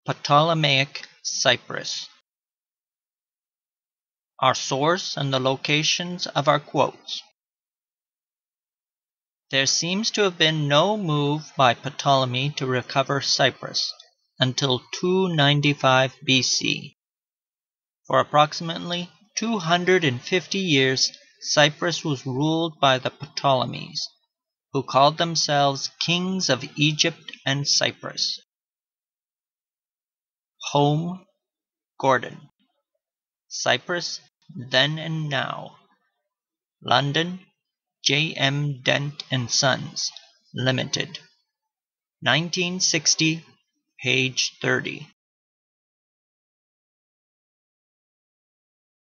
Ptolemaic Cyprus. Our source and the locations of our quotes. There seems to have been no move by Ptolemy to recover Cyprus until 295 BC. For approximately 250 years, Cyprus was ruled by the Ptolemies, who called themselves kings of Egypt and Cyprus. Home, Gordon. Cyprus, Then and Now. London, J. M. Dent and Sons, Limited. 1960, page 30.